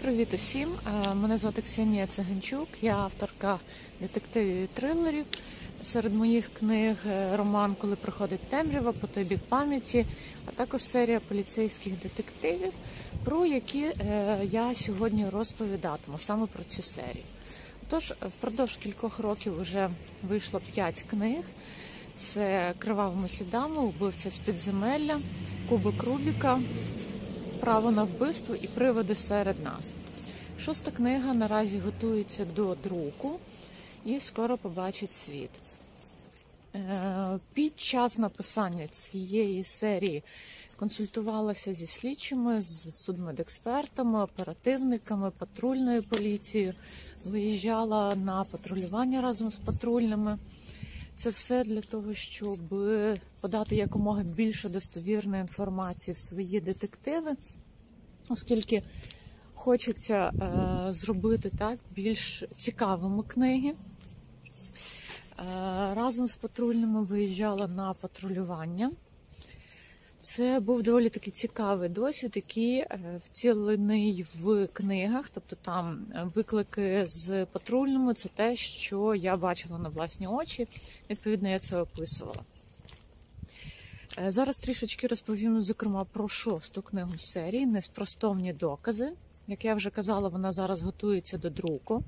Привіт усім! Мене звати Ксенія Циганчук, я авторка детективів і трилерів. Серед моїх книг роман «Коли приходить темрява», «По той бік пам'яті», а також серія поліцейських детективів, про які я сьогодні розповідатиму, саме про цю серію. Тож, впродовж кількох років вже вийшло 5 книг. Це «Кривавими слідами», «Убивця з підземелля», «Кубик Рубіка», «Право на вбивство» і «Привиди серед нас». 6-та книга наразі готується до друку і скоро побачить світ. Під час написання цієї серії консультувалася зі слідчими, з судмедекспертами, оперативниками, патрульною поліцією, виїжджала на патрулювання разом з патрульними. Це все для того, щоб подати якомога більше достовірної інформації в свої детективи, оскільки хочеться зробити так більш цікавими книги. Разом з патрульними виїжджала на патрулювання. Це був доволі такий цікавий досвід, який втілений в книгах, тобто там виклики з патрульними – це те, що я бачила на власні очі, відповідно я це описувала. Зараз трішечки розповім, зокрема, про 6-ту книгу серії «Неспростовні докази». Як я вже казала, вона зараз готується до друку.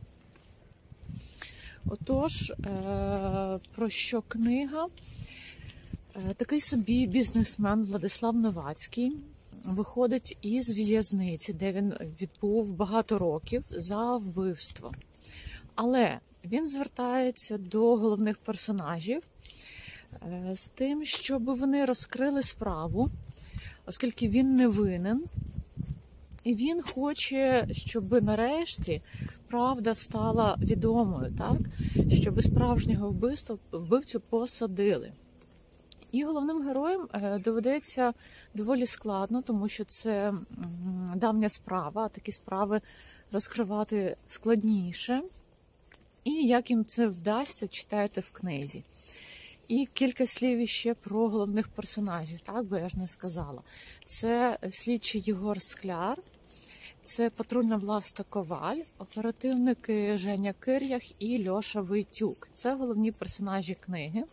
Отож, про що книга? Такий собі бізнесмен Владислав Новацький виходить із в'язниці, де він відбув багато років за вбивство. Але він звертається до головних персонажів з тим, щоб вони розкрили справу, оскільки він не винен. І він хоче, щоб нарешті правда стала відомою, так? Щоб справжнього вбивцю посадили. І головним героям доведеться доволі складно, тому що це давня справа, а такі справи розкривати складніше. І як їм це вдасться, читайте в книзі. І кілька слів іще про головних персонажів, так, бо я ж не сказала. Це слідчий Єгор Скляр, це патрульна Власта Коваль, оперативники Женя Кир'ях і Льоша Войтюк. Це головні персонажі книги.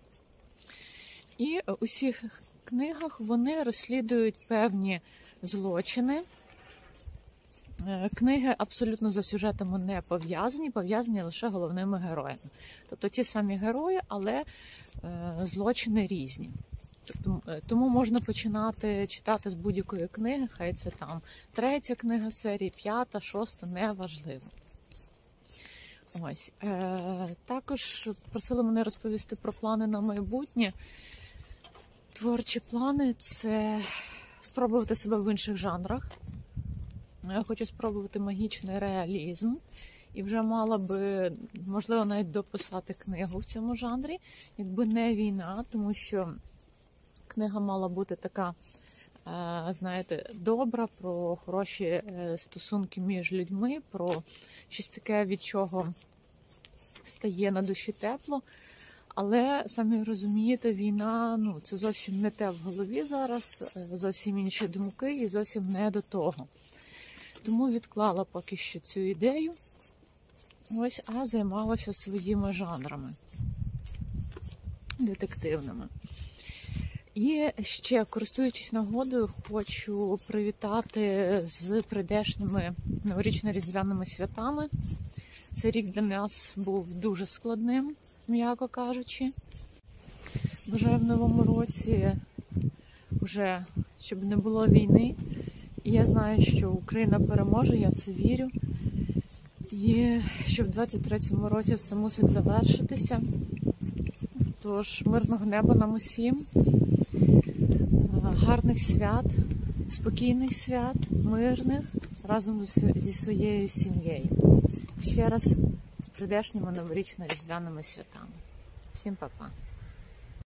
І у всіх книгах вони розслідують певні злочини. Книги абсолютно за сюжетами не пов'язані, пов'язані лише головними героями. Тобто ті самі герої, але злочини різні. Тому можна починати читати з будь-якої книги, хай це там 3-я книга серії, 5-та, 6-та, неважливо. Ось. Також просили мене розповісти про плани на майбутнє. Творчі плани – це спробувати себе в інших жанрах. Я хочу спробувати магічний реалізм. І вже мала би, можливо, навіть дописати книгу в цьому жанрі, якби не війна, тому що книга мала бути така, знаєте, добра, про хороші стосунки між людьми, про щось таке, від чого стає на душі тепло. Але, самі розумієте, війна, це зовсім не те в голові зараз, зовсім інші думки і зовсім не до того. Тому відклала поки що цю ідею, а займалася своїми жанрами детективними. І ще, користуючись нагодою, хочу привітати з прийдешніми новорічно-різдвяними святами. Цей рік для нас був дуже складним, м'яко кажучи. Бажаю в новому році вже, щоб не було війни. І я знаю, що Україна переможе, я в це вірю. І що в 23-му році все мусить завершитися. Тож, мирного неба нам усім, гарних свят, спокійних свят, мирних, разом зі своєю сім'єю. Ще раз з прийдешніми новорічно-різдвяними святами. Всім па-па!